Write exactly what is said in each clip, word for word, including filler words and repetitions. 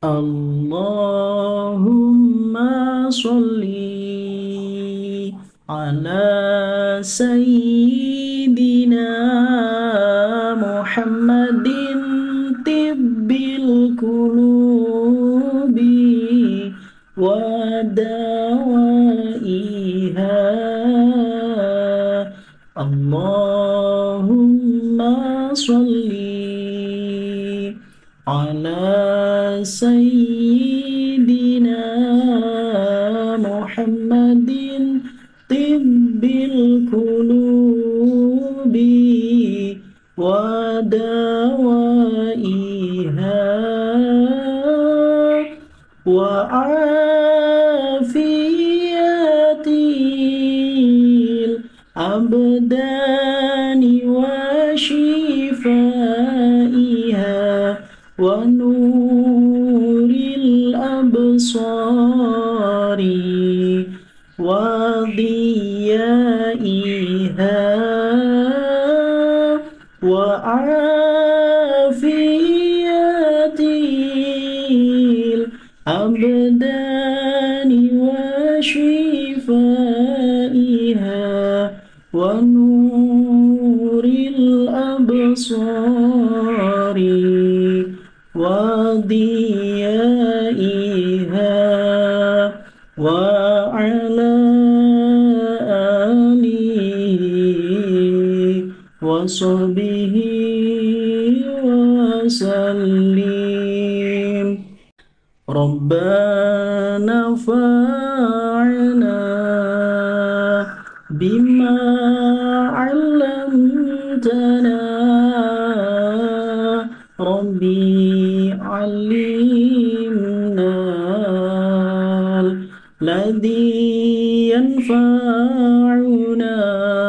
اللهم صل على سيدنا محمد طب القلوب ودوائها. اللهم صل على سيدنا محمد طب القلوب ودوائها وعافية الأبدان وشفائها ونور الأبصار وضيائها وعافية الأبدان وشفائها ونور الأبصار وضيائها وعلى آله وصحبه وسلم. ربنا انفعنا بما علمتنا ربي علمنا الذي ينفعنا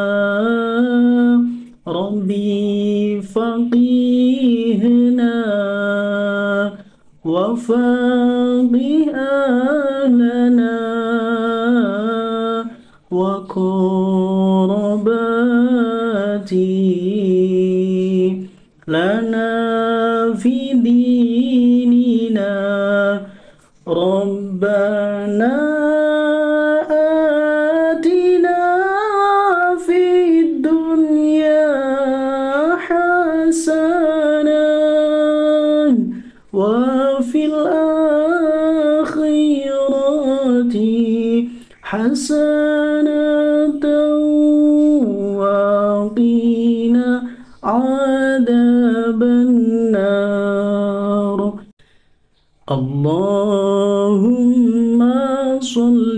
ربي فقهنا وفقه أهلنا وقرباتي لنا في ديننا. ربنا آتنا في الدنيا حسنة وفي الآخرة حسنة وقنا عذاب النار. اللهم صل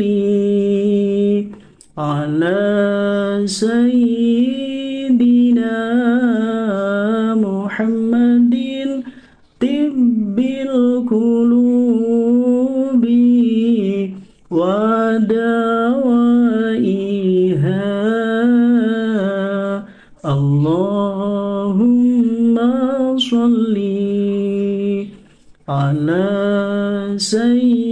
على سيدنا محمد طب القلوب ودوائها. اللهم صل على سيدنا